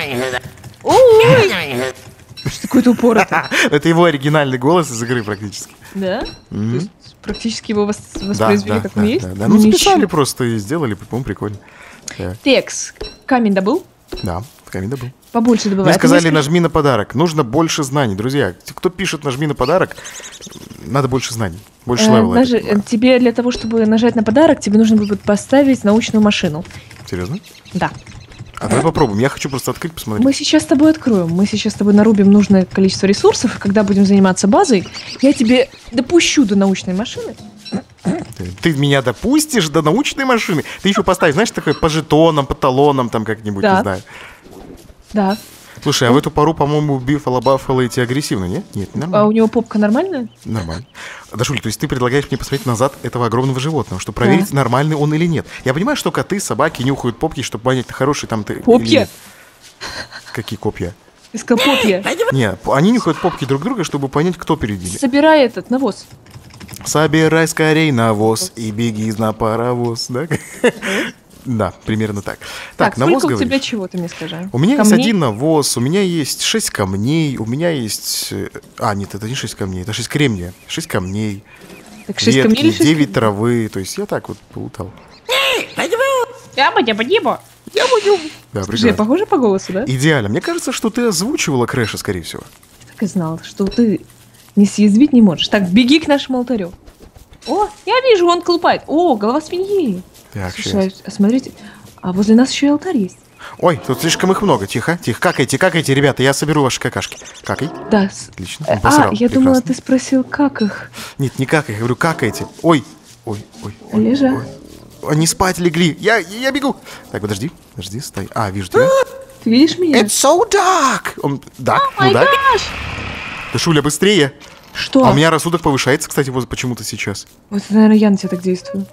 Ой, что такое упоротый? Это его оригинальный голос из игры практически. Да? Мгм. То есть практически его вос- Да, воспроизвели, да, как да, он есть? да, да. Ну, Ничего. записали просто и сделали, по-моему, прикольно. Так, Текс, камень добыл? да, камень добыл. Побольше добывай. Мне А ты сказали, мне скажи- нажми на подарок. Нужно больше знаний. Друзья, те, кто пишет «нажми на подарок», надо больше знаний. Больше Э, левела. я нажи- так понимаю. э, Тебе для того, чтобы нажать на подарок, тебе нужно будет поставить научную машину. Серьезно? Да. А давай попробуем. Я хочу просто открыть, посмотреть. Мы сейчас с тобой откроем. Мы сейчас с тобой нарубим нужное количество ресурсов, и когда будем заниматься базой, я тебе допущу до научной машины. Ты, ты меня допустишь до научной машины? Ты еще поставишь, знаешь, такое по жетонам, по талонам там как-нибудь, Да. не знаю. Да. Слушай, а в эту пару, по-моему, Биффало Баффало идти агрессивно, нет? Нет, не А у нормально. него попка нормальная? Нормально. Дашуль, то есть ты предлагаешь мне посмотреть назад этого огромного животного, чтобы проверить, нормальный он или нет. Я понимаю, что коты, собаки нюхают попки, чтобы понять, хороший там ты или Попки? нет. Какие копья? Ты сказал попья. Нет, они нюхают попки друг друга, чтобы понять, кто перед ними. Собирай этот навоз. Собирай скорей навоз и беги на паровоз, да? Да, примерно так. Так, Так, навоз, сколько у тебя говоришь? чего, ты мне скажи? У меня есть Камней? один навоз, у меня есть шесть камней, у меня есть... э, А, нет, это не шесть камней, это шесть кремния. Шесть камней, Так шесть камней или шесть девять травы, то есть я так вот полутал. Яба-дяба-деба. Я понял. Да, Скажи, я прекрасно. похожа по голосу, да? Идеально. Мне кажется, что ты озвучивала Крэша, скорее всего. Так и знал, что ты не съязвить не можешь. Так, беги к нашему алтарю. О, я вижу, он колупает. О, голова свиньи. Так, Слушай, сейчас. а смотрите, а возле нас еще и алтарь есть. Ой, тут слишком их много. Тихо, тихо. Какайте, какайте, ребята, я соберу ваши какашки. Какай. Да. с- Отлично. э, Он А, посрал. я думала, Прекрасно. ты спросил, как их. Нет, не какай, я говорю, какайте. Ой, ой, ой. ой, Лежа. ой. Они спать легли. Я, я бегу. Так, подожди, подожди, стой. А, вижу тебя. Ты видишь меня? It's so dark. Он, так, ну да. Да, Шуля, быстрее. Что? А у меня рассудок повышается, кстати, вот почему-то сейчас. Вот, наверное, я на тебя так действую.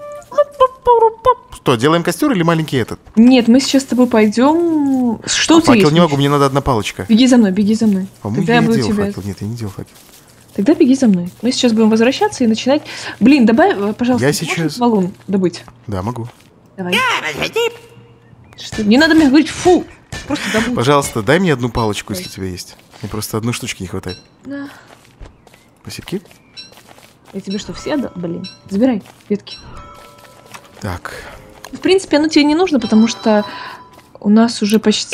Что, делаем костер или маленький этот? Нет, мы сейчас с тобой пойдем. Что у тебя Факел есть? не могу, мне надо одна палочка. Беги за мной, беги за мной. По-моему, Тогда я я не буду делал тебя. факел. Нет, я не делал факел. Тогда беги за мной. Мы сейчас будем возвращаться и начинать. Блин, добавь, э, пожалуйста, Я ты можешь сейчас- валун добыть. Да, могу. Давай. Что? Не надо мне говорить фу. Просто добудь. Пожалуйста, дай мне одну палочку, если у тебя есть. Мне просто одной штучки не хватает. На. Спасибо. Я тебе что, все отдал? Блин. Забирай ветки. Так. В принципе, оно тебе не нужно, потому что у нас уже почти...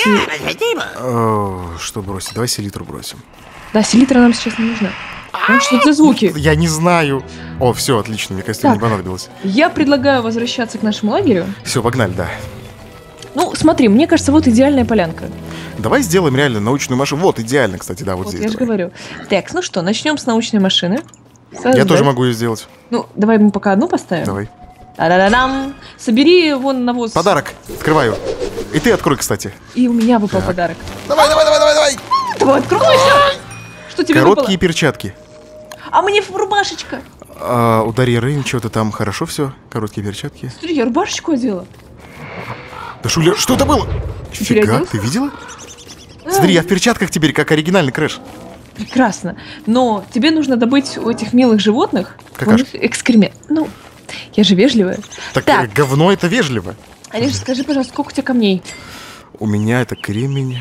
О, что бросить? Давай селитру бросим. Да, селитра нам сейчас не нужна. Ну, что это за звуки? Я не знаю. О, все, отлично, мне костюм не Так. понадобилось. Я предлагаю возвращаться к нашему лагерю. Все, погнали, да. Ну, смотри, мне кажется, вот идеальная полянка. Давай сделаем реально научную машину. Вот, идеально, кстати, да, вот, Вот, здесь. я же давай. говорю. Так, ну что, начнем с научной машины. Сразу, Я тоже да? могу ее сделать. Ну, давай мы пока одну поставим. Давай. Та-да-да-дам! Собери вон навоз. Подарок. Открываю. И ты открой, кстати. И у меня выпал Так. подарок. Давай, давай, давай, давай, давай. Давай, откройся! Что тебе Короткие выпало? перчатки. А мне рубашечка. А, у Дарьи Рейн что-то там хорошо все. Короткие перчатки. Смотри, я рубашечку одела. Да, Шуля, что это было? Фига, переоделся? ты видела? А, Смотри, я в перчатках теперь, как оригинальный Крэш. Прекрасно. Но тебе нужно добыть у этих милых животных Какашки. у них экскремент. Ну, я же вежливая. Так, Так. э, говно это вежливо. Олеж, скажи, пожалуйста, сколько у тебя камней? У меня это кремень.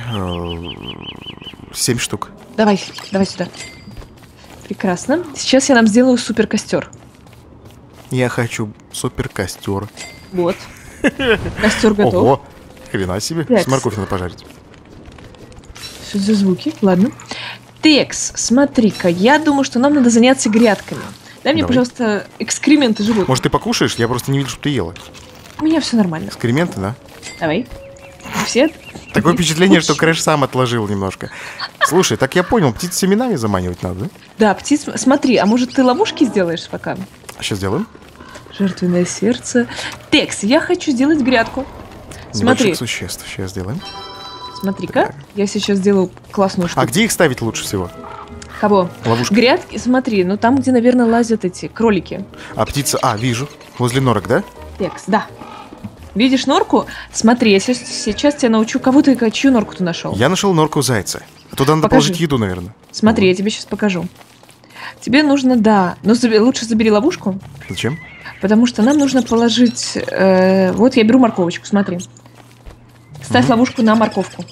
э, Семь штук. Давай, давай сюда. Прекрасно. Сейчас я нам сделаю супер костер. Я хочу супер костер. Вот. Костер готов. Ого, хрена себе. Так. С морковь надо пожарить. Что за звуки? Ладно. Текс, смотри-ка, я думаю, что нам надо заняться грядками. Дай мне, Давай. пожалуйста, экскременты животных. Может, ты покушаешь? Я просто не видел, что ты ела. У меня все нормально. Экскременты, да? Давай. Все? Такое впечатление, что Куча. Крэш сам отложил немножко. Слушай, так я понял, птиц семенами заманивать надо, да? Да, птиц, смотри, а может ты ловушки сделаешь пока? Сейчас сделаем. Жертвенное сердце. Текс, я хочу сделать грядку. Смотри, Небольших существ. Сейчас сделаем. смотри-ка, я сейчас сделаю классную штуку. А где их ставить лучше всего? Кого? Ловушка. Грядки, смотри, ну там, где, наверное, лазят эти кролики. А птица... А, вижу. Возле норок, да? Текс, да. Видишь норку? Смотри, я сейчас, сейчас тебя научу, кого ты, чью норку ты нашел. Я нашел норку зайца. А туда надо Покажи. положить еду, наверное. Смотри, я тебе сейчас покажу. Тебе нужно, да, но заби- лучше забери ловушку, Зачем? потому что нам нужно положить... э, вот я беру морковочку, смотри. Ставь Мгм. ловушку на морковку.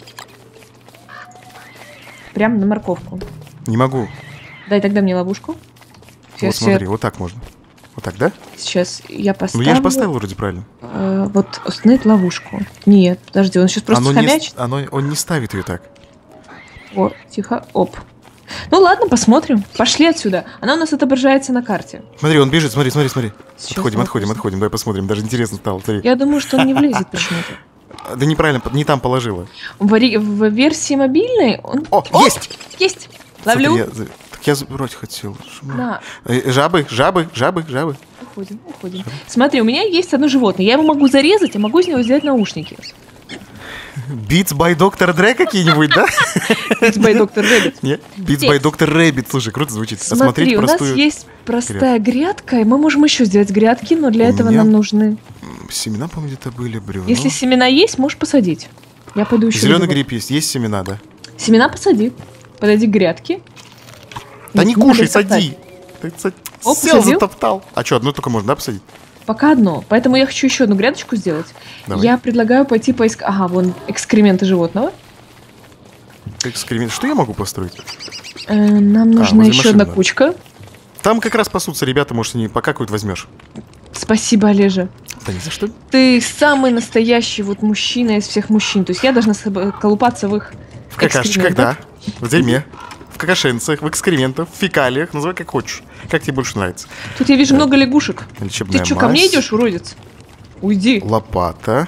Прям на морковку. Не могу. Дай тогда мне ловушку. Вот Сейчас, смотри, вот так можно. Вот так, да? я, сейчас я Ну поставлю... я же поставил вроде правильно. э, вот установить ловушку. Нет, подожди, он сейчас просто Оно не, хомячит. с- оно, он не ставит ее так. О, тихо, оп. Ну ладно, посмотрим. Пошли отсюда. Она у нас отображается на карте. Смотри, он бежит, смотри, смотри, смотри. Сейчас Отходим, мы отходим, просто- отходим. Давай посмотрим. Даже интересно стало. Смотри. Я думаю, что он не влезет почему-то. Да неправильно, не там положила. В, вари- в версии мобильной он... О, есть! Есть! Ловлю. Смотри, я за- Так я забрать хотел. Шма. На, Э, Жабы, жабы, жабы, жабы. уходим, уходим. Смотри, у меня есть одно животное. Я его могу зарезать, а могу из него взять наушники. Beats by доктор Dre какие-нибудь, да? It's by доктор Рэббит. Нет? Beats by Текст. доктор Рэббит. Слушай, круто звучит. Смотри, Осмотреть у нас простую есть простая грядка, и мы можем еще сделать грядки, но для У этого меня- нам нужны... м, семена, по-моему, где-то были, бревно. Если семена есть, можешь посадить. Я пойду еще... Зеленый вызову. гриб есть, есть семена, да. Семена посади. Подойди к грядке. Да Нет, не надо кушай, их топтать. сади. Ты са- Оп, сел, посадил. затоптал. А что, одну только можно, да, посадить? Пока одно. Поэтому я хочу еще одну грядочку сделать. Давай. Я предлагаю пойти поискать... Ага, вон экскременты животного. Экскремент. Что я могу построить? Э, нам нужна возле еще машины, одна да. кучка. Там как раз пасутся ребята, может, не покакают возьмешь. Спасибо, Олежа. Да ни за что. Ты самый настоящий вот мужчина из всех мужчин. То есть я должна с собой колупаться в их В какашечках, экскрементах. да. В дерьме. В какашенцах, в экскрементах, в фекалиях. Называй как хочешь. Как тебе больше нравится. Тут я вижу много лягушек. Лечебная Ты что, ко мне мазь, идешь, уродец? Уйди. лопата,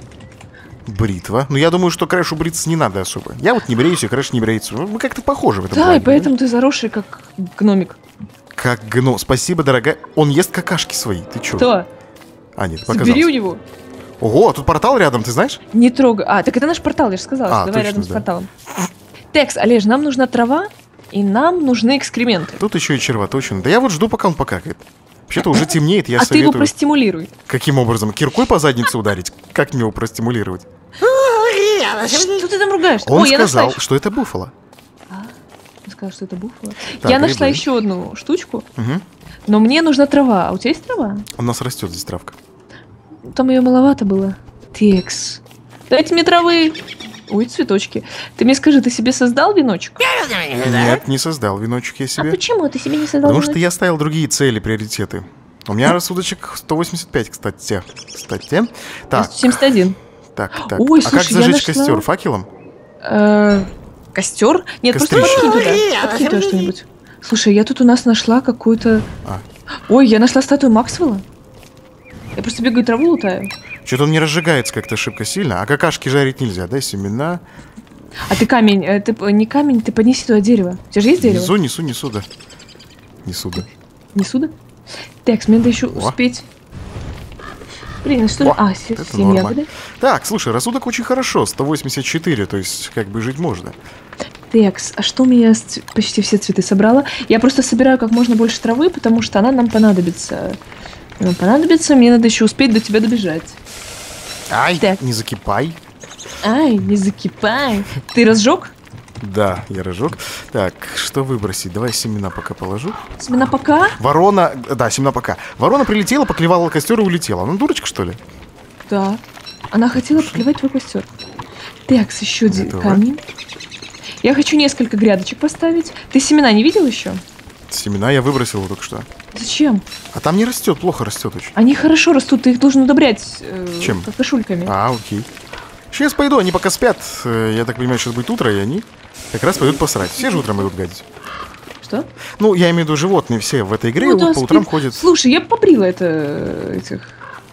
бритва. Ну, я думаю, что Крэшу бриться не надо особо. Я вот не бреюсь, и Крэш не бреется. Ну, мы как-то похожи в этом Да, плане, и поэтому ты заросший, как гномик. Как гно. Спасибо, дорогая. Он ест какашки свои. Ты чё? Кто? А, нет, Забери у показалось. него. Ого, а тут портал рядом, ты знаешь? Не трогай. А, так это наш портал, я же сказала. А, что давай точно, рядом с да. порталом. Текс, Олеж, нам нужна трава, и нам нужны экскременты. Тут еще и червоточина. Да я вот жду, пока он покакает. Вообще-то уже темнеет, я а ты его советую... простимулируй. Каким образом? Киркой по заднице ударить? Как мне его простимулировать? Что ты там ругаешься? Он Ой, я нашла сказал, еще- что это буфало. Он сказал, что это буфало. Так, Я нашла грибы. еще одну штучку, Угу. но мне нужна трава. А у тебя есть трава? У нас растет здесь травка. Там ее маловато было. Текс. Дайте мне травы. Ой, цветочки. Ты мне скажи, ты себе создал веночек? Нет, не создал виночек я А себе. почему ты себе не создал Потому что веночек? я ставил другие цели, приоритеты. У меня рассудочек сто восемьдесят пять, кстати. Кстати. Так, семьдесят один. так, так. Ой, а как слушай, я зажечь нашла- костер? Факелом? Э, Костер? Нет, просто Кострище. подкинь туда. Подкинь туда что-нибудь. Слушай, я тут у нас нашла какую-то... А. Ой, я нашла статую Максвелла. Я просто бегаю траву лутаю. Что-то он не разжигается как-то шибко сильно. А какашки жарить нельзя, да? Семена. А ты камень, э, ты п- не камень, ты поднеси туда дерево. У тебя же есть дерево? Несу, несу, несу, да. Несу, да. Несу, да? Так, мне надо еще О. успеть. Блин, ну что ли? О, А, се- это семь норма. ягоды. Так, слушай, рассудок очень хорошо. сто восемьдесят четыре, то есть как бы жить можно. Текс, а что у меня с ц- почти все цветы собрала? Я просто собираю как можно больше травы, потому что она нам понадобится. Нам понадобится, мне надо еще успеть до тебя добежать. Ай, Так. не закипай. Ай, не закипай. Ты разжег? Да, я разжег. Так, что выбросить? Давай семена пока положу. Семена пока? Ворона, да, семена пока. Ворона прилетела, поклевала костер и улетела. Она дурочка, что ли? Да. Она хотела поклевать твой костер. Текс, еще ди- Готово. камни. Я хочу несколько грядочек поставить. Ты семена не видел еще? Семена я выбросил только что. Зачем? А там не растет, плохо растет очень. Они хорошо растут, ты их должен удобрять э, Чем? какашульками. А, окей. Сейчас пойду, они пока спят. Э, Я так понимаю, сейчас будет утро, и они как раз пойдут посрать. Все же утром идут гадить. Что? Ну, я имею в виду животные все в этой игре Ну да, вот по утрам спит. ходят. Слушай, я побрила это э, этих.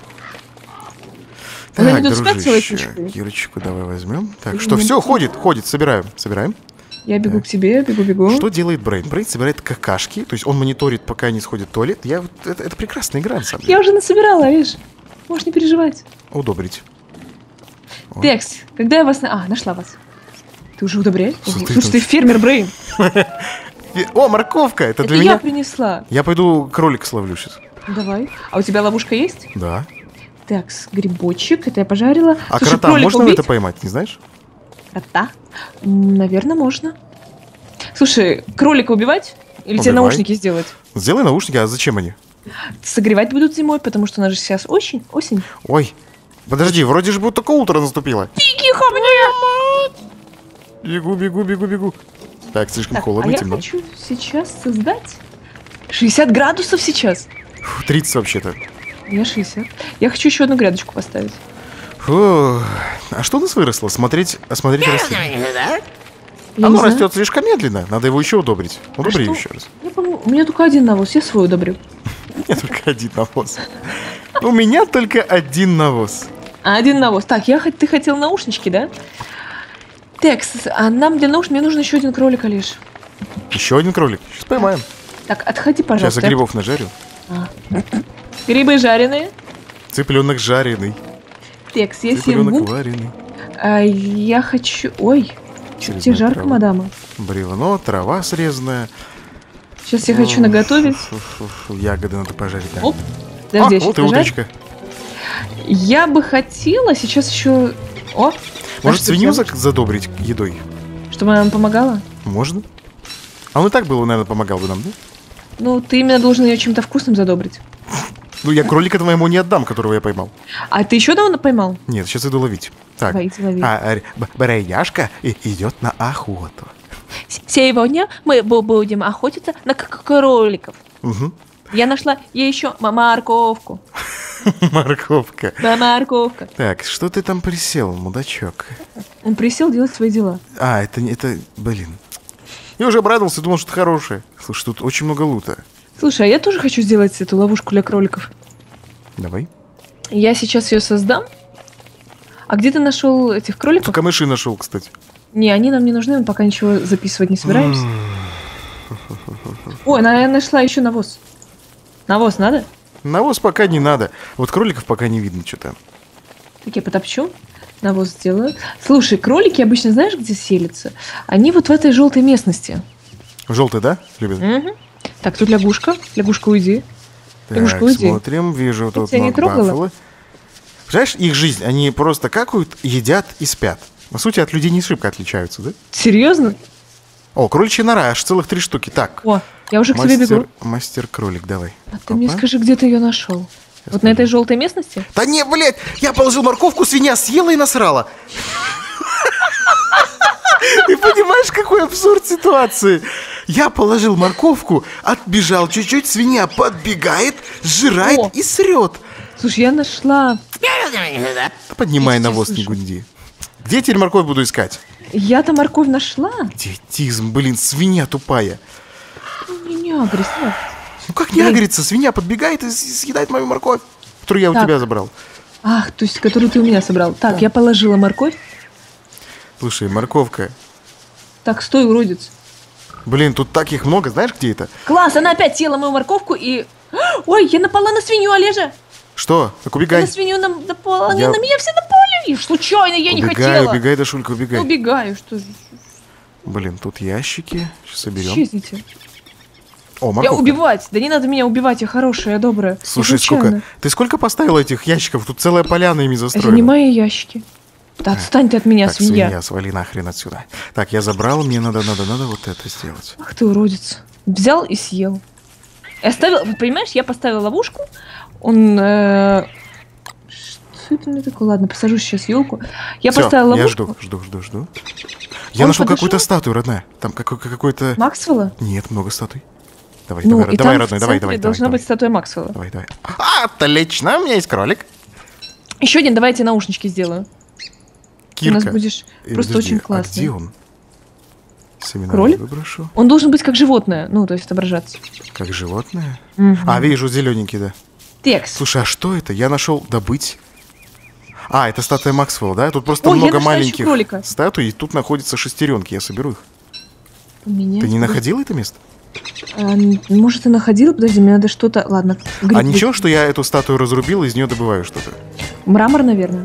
Она Так, не тут спят целой дружище, кучкой. Кирочку давай возьмем. Так, Или что, не все, будет? ходит, ходит, собираем, собираем. Я бегу Так. к тебе, бегу, бегу. Что делает Брейн? Брейн собирает какашки, то есть он мониторит, пока не сходит в туалет. Я вот, это, это прекрасная игра, на самом деле. Я уже насобирала, видишь? Можешь не переживать. Удобрить. Ой. Текс, когда я вас... на- А, нашла вас. Ты уже удобряешь? Что ты Слушай, там? ты фермер Брейн. И- О, морковка, это, Это для я меня. принесла. Я пойду кролика словлю сейчас. Давай. А у тебя ловушка есть? Да. Текс, грибочек, это я пожарила. А Слушай, крота кролика можно убить? это поймать, не знаешь? Крота? Наверное, можно. Слушай, кролика убивать? Или тебе Убивай. наушники сделать? Сделай наушники, а зачем они? Согревать будут зимой, потому что у нас же сейчас осень. Осень. Ой, подожди, вроде же будто только утро наступило. Беги ко мне! Бегу, бегу, бегу, бегу. Так, слишком Так, холодно, а я темно. хочу сейчас создать шестьдесят градусов сейчас. Фу, тридцать вообще-то. Я шестьдесят. Я хочу еще одну грядочку поставить. Фу. А что у нас выросло? Смотреть, осмотреть растение. Я Оно не знаю. растет слишком медленно, надо его еще удобрить. Удобри что? еще раз. Я помню, у меня только один навоз, я свой удобрю. У меня только один навоз. У меня только один навоз. А, один навоз. Так, я, хот- ты хотел наушнички, да? Текс, а нам для наушников мне нужен еще один кролик, Олеж. Еще один кролик. Сейчас поймаем. Так, отходи, Сейчас пожалуйста. я грибов нажарю. Грибы жареные. Цыпленок жареный. Текс, я Цыпленок съем вареный. А я хочу... Ой, что тебе жарко, трава. мадама? Бревно, трава срезанная. Сейчас я хочу наготовить. Фу-фу-фу, ягоды надо пожарить. Да. Оп, А, подожди, я вот и щас пожарю. утречка. Я бы хотела сейчас еще... О, Может, что свинью взял? зак- задобрить едой? Чтобы она нам помогала? Можно. А он и так был, наверное, помогал бы нам, да? Ну, ты именно должен ее чем-то вкусным задобрить. Ну, я кролика твоему не отдам, которого я поймал. А ты еще давно поймал? Нет, сейчас иду ловить. Так, Давай, иди лови. а, р- б- баряшка и- идет на охоту. С- Сегодня мы бу- будем охотиться на к- кроликов. Угу. Я нашла ей еще м- морковку. Морковка. Да, морковка. Так, что ты там присел, мудачок? Он присел делать свои дела. А, это не... Это... Блин. Я уже обрадовался, думал, что это хорошее. Слушай, тут очень много лута. Слушай, а я тоже хочу сделать эту ловушку для кроликов. Давай. Я сейчас ее создам. А где ты нашел этих кроликов? Только мыши нашел, кстати. Не, они нам не нужны, мы пока ничего записывать не собираемся. Ой, она- я нашла еще навоз. Навоз надо? Навоз пока не надо. Вот кроликов пока не видно что-то. Так я потопчу. Навоз сделаю. Слушай, кролики обычно знаешь, где селятся? Они вот в этой желтой местности. Желтый, да, любят? Мгм. Так, тут лягушка. Лягушка, уйди. Так, Лягушка, уйди. смотрим, вижу тут тебя не трогала? баффало. Представляешь, их жизнь, они просто какают, едят и спят. По сути, от людей не шибко отличаются, да? Серьезно? О, кроличья нора, аж целых три штуки. Так, О, я уже к тебе бегу. мастер, мастер-кролик, давай. А ты мне Опа. скажи, где ты ее нашел? Сейчас Вот на скажу. этой желтой местности? Да не, блядь, я положил морковку, свинья съела и насрала. Ты понимаешь, какой абсурд ситуации? Я положил морковку, отбежал чуть-чуть, свинья подбегает, сжирает О. и срет. Слушай, я нашла... Поднимай Я сейчас навоз, не слышу. гунди. Где теперь морковь буду искать? Я-то морковь нашла. Диетизм, блин, свинья тупая. Не, не агрись, нет. Ну как не Блин. агрится? Свинья подбегает и с- съедает мою морковь, которую я у Так. тебя забрал. Ах, то есть, которую ты у меня собрал. Так, я положила морковь. Слушай, морковка. Так, стой, уродец. Блин, тут так их много, знаешь, где это? Класс, она опять съела мою морковку и... Ой, я напала на свинью, Олежа. Что? Так Я убегай. на свинью нам напала. Они Я- на меня все напали. И случайно, я не Убегай, хотела. убегай, Дашулька, убегай. Убегаю, что же. Блин, тут ящики. Сейчас соберем. Исчезните. О, Я морковка. убивать. Да не надо меня убивать, я хорошая, я добрая. Я Слушай, случайно. сколько? Ты сколько поставила этих ящиков? Тут целая поляна ими Это застроена. не мои ящики. Да отстань ты от меня, Так, свинья. свинья, свали нахрен отсюда. Так, я забрал, мне надо, надо, надо вот это сделать. Ах ты уродец. Взял и съел. Я оставил, вот понимаешь, я поставила ловушку. Он... э, Что это мне такое? Ладно, посажу сейчас елку. Я Всё, поставила я ловушку. жду, жду, жду, жду. Я Он нашел подошел? какую-то статую, родная. Там какой- какой-то... Максвелла? Нет, много статуй. Давай, Ну, давай, и давай, там родной, в давай, центре давай, должна давай, быть статуя Максвелла. давай, давай. А, отлично, у меня есть кролик. Еще один, давайте наушнички сделаю. Кирка. У нас будешь Э, просто подожди, очень А классно. где он? Семена Кролик? выброшу. Он должен быть как животное, ну, то есть отображаться. Как животное? Мгм. А, вижу, зелененький, да. Текст. Слушай, а что это? Я нашел добыть. А, это статуя Максвелла, да? Тут просто Ой, я много нашла еще маленьких кролика. статуй, и тут находятся шестеренки. Я соберу их. У меня Ты не здесь- находила это место? А, н- может, и находила? Подожди, мне надо что-то... Ладно. А гриб- ничего, что я эту статую разрубил, из нее добываю что-то? Мрамор, наверное.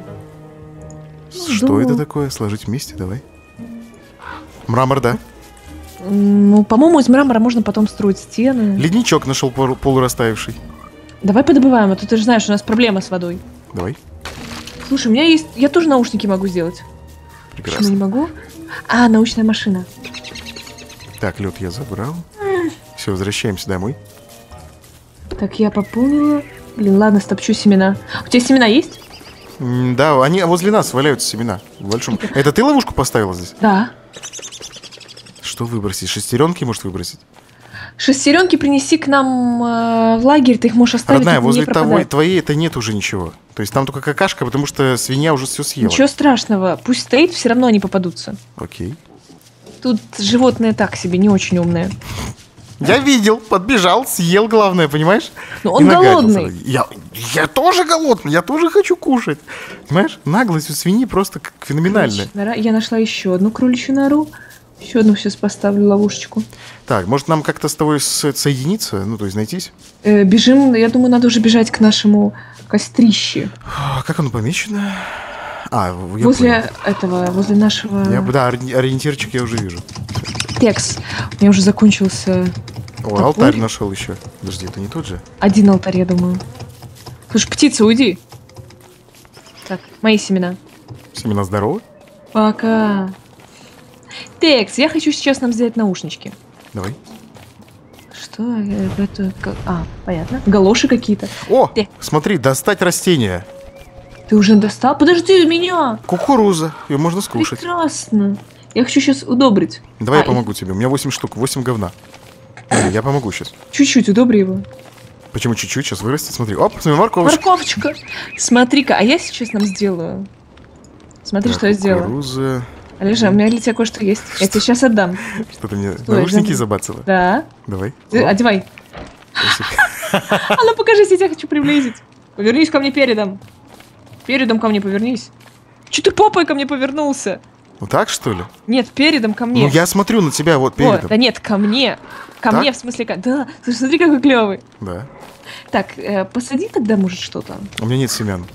Что думаю. это такое? Сложить вместе, давай. Мрамор, да. М, Ну, по-моему, из мрамора можно потом строить стены. Ледничок нашел полу- полурастаявший. Давай подобываем, а то ты же знаешь, у нас проблема с водой. Давай. Слушай, у меня есть... Я тоже наушники могу сделать. Почему Прекрасно. не могу? А, научная машина. Так, лед я забрал. Все, возвращаемся домой. Так, я пополнила. Блин, ладно, стопчу семена. У тебя семена есть? М, Да, они возле нас валяются семена. В большом. Это ты ловушку поставила здесь? Да. Что выбросить? Шестеренки, может, выбросить? Шестеренки принеси к нам э, в лагерь, ты их можешь оставить. Родная, они возле не того, пропадают. твоей это нет уже ничего. То есть там только какашка, потому что свинья уже все съела. Ничего страшного, пусть стоит, все равно они попадутся. Окей. Тут животные так себе, не очень умные. Я видел, подбежал, съел, главное, понимаешь? Но он И нагадил голодный. сразу. Я, я тоже голодный, я тоже хочу кушать. Понимаешь? Наглость у свиньи просто к- феноменальная. Кроличья нора. Я нашла еще одну кроличью нору. Еще одну сейчас поставлю ловушечку. Так, может нам как-то с тобой со- соединиться? Ну, то есть найтись? Э, бежим, я думаю, надо уже бежать к нашему кострище. А, как оно помечено? А, в- я возле понял. этого, возле нашего... Я, да, ори- ориентирчик я уже вижу. Текс. У меня уже закончился О, Топор? алтарь нашел еще. Подожди, это не тот же? один алтарь, я думаю. Слушай, птица, уйди. Так, мои семена. Семена здоровы? Пока. Текс, я хочу сейчас нам сделать наушнички. Давай. Что э, это? ка- А, понятно. Галоши какие-то. О, Где? смотри, достать растение. Ты уже достал? Подожди меня! Кукуруза. Ее можно скушать. Прекрасно. Я хочу сейчас удобрить. Давай А, я помогу тебе. У меня восемь штук, восемь говна. Давай, я помогу сейчас. Чуть-чуть удобри его. Почему чуть-чуть? Сейчас вырастет. Смотри. Оп, смотри, морковочка. Морковочка. Смотри-ка, а я сейчас нам сделаю. Смотри, Так, что я сделала. кукуруза. Олежа, у меня для тебя кое-что есть. Я тебе сейчас отдам. Что ты мне Стой, наушники жди. забацала? Да. Давай. Ты Оп, одевай. спасибо. А ну покажись, я тебя хочу приблизить. Повернись ко мне передом. Передом ко мне повернись. Че ты попой ко мне повернулся? Вот так, что ли? Нет, передом ко мне. Ну, я смотрю на тебя вот Вот, передом. да нет, ко мне. Ко Так? мне, в смысле, ко... Да, слушай, смотри, какой клевый. Да. Так, э, посади тогда, может, что-то. У меня нет семян.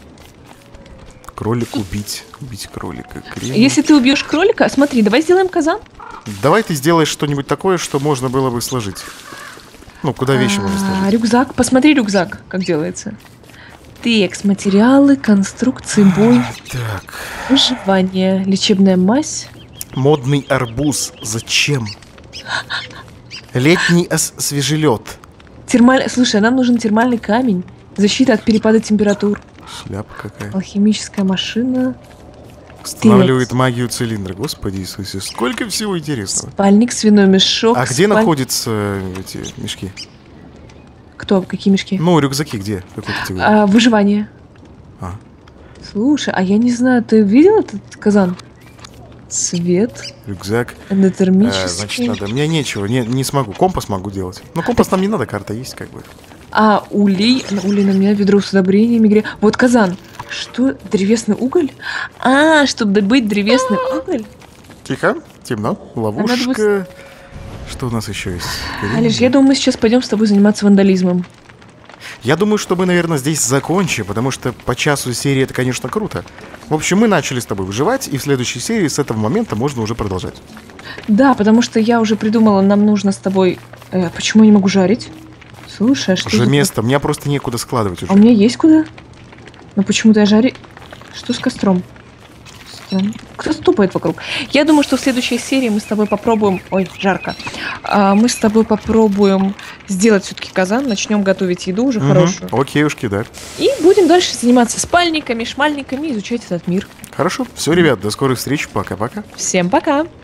Кролик убить. Убить кролика. Крем. Если ты убьешь кролика, смотри, давай сделаем казан. Давай ты сделаешь что-нибудь такое, что можно было бы сложить. Ну, куда вещи можно А, сложить. рюкзак, посмотри рюкзак, как делается. Текст, материалы, конструкции, бой, Так. выживание, лечебная мазь. Модный арбуз. Зачем? Летний освежелед. Термаль... Слушай, нам нужен термальный камень, защита от перепада температур, Шляпа какая. алхимическая машина, Устанавливает магию цилиндра. Господи Иисусе, сколько всего интересного. спальник, свиной мешок. А где спаль- находятся эти мешки? Кто? Какие мешки? Ну, рюкзаки где? Какой категории? А, выживание. А. Слушай, а я не знаю, ты видел этот казан? Цвет, Рюкзак. эндотермический. А, значит, надо. Мне нечего, не, не смогу. Компас могу делать. Но компас нам не надо, карта есть как бы. А, улей, на- улей на меня, ведро с удобрениями, гре... Вот казан. Что, древесный уголь? А, чтобы добыть древесный уголь? Тихо, темно, ловушка. Что у нас еще есть? Алиш, я думаю, мы сейчас пойдем с тобой заниматься вандализмом. Я думаю, что мы, наверное, здесь закончим, потому что по часу серии это, конечно, круто. В общем, мы начали с тобой выживать, и в следующей серии с этого момента можно уже продолжать. Да, потому что я уже придумала, нам нужно с тобой... Э, почему я не могу жарить? Слушай, а что Уже за- место, мне просто некуда складывать уже. А у меня есть куда? Но почему-то я жарю... Что с костром? Странно. Кто ступает вокруг? Я думаю, что в следующей серии мы с тобой попробуем... Ой, жарко. А, мы с тобой попробуем сделать все-таки казан, начнем готовить еду уже Мгм. хорошую. Окейушки, да. И будем дальше заниматься спальниками, шмальниками, изучать этот мир. Хорошо. Все, ребят, до скорых встреч. Пока-пока. Всем пока!